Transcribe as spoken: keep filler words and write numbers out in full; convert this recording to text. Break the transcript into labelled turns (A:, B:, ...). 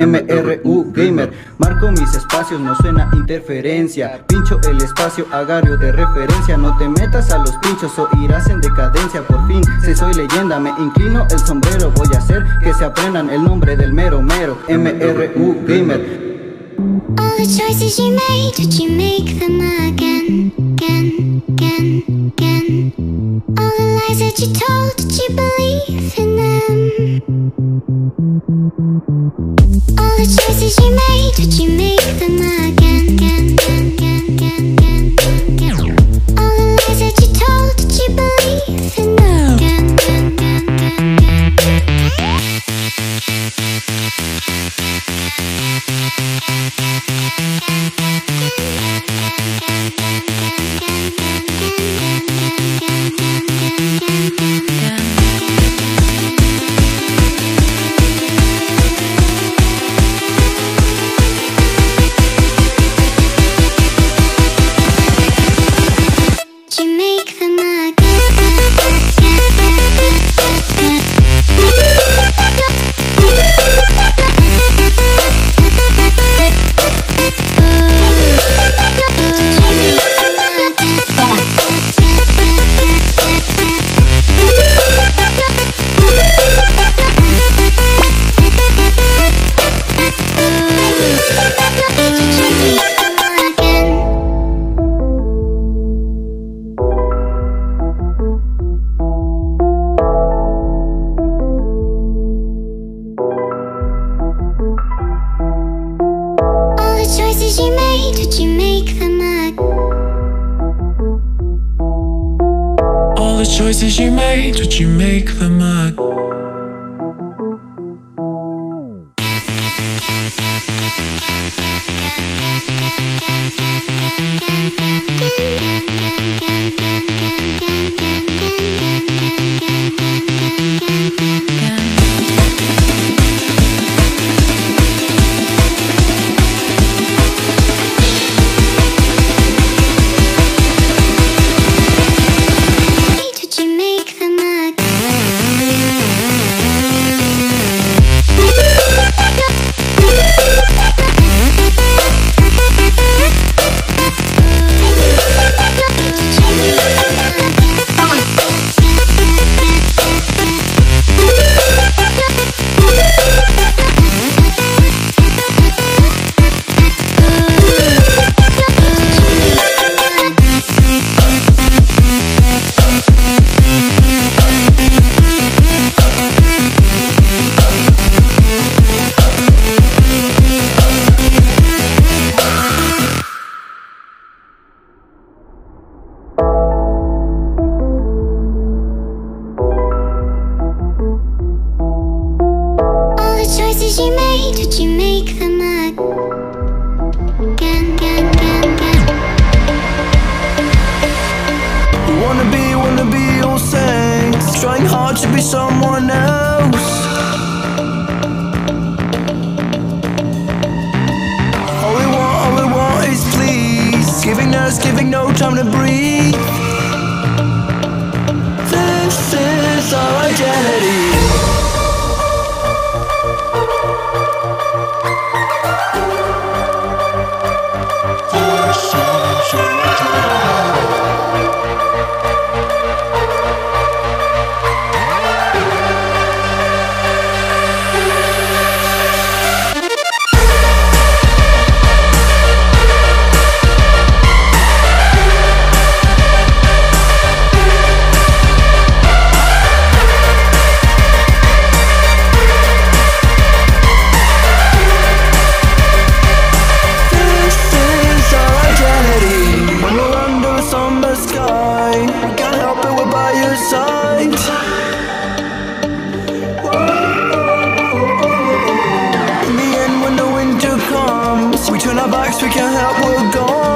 A: M R U Gamer. Marco mis espacios, no suena interferencia. Pincho el espacio, agarrio de referencia. No te metas a los pinchos o irás en decadencia. Por fin, si soy leyenda, me inclino el sombrero. Voy a hacer que se aprendan el nombre del mero mero. M R U Gamer.
B: All the choices you made, would you make them again, again, again, again? All the lies that you told, did you believe in them? All the choices you made, would you make them again, again, again, again, again, again? All the lies that you told, did you believe in them? Again, again, again, again, again. You made, would you make them again?
C: All the choices you made, would you make them again?
B: You made, would you make them again, again, again, again?
D: You wanna be, wanna be all saints, trying hard to be someone else. All we want, all we want is please, giving us, giving no time to breathe. This is our identity. We turn our backs, we can't help, we're gone.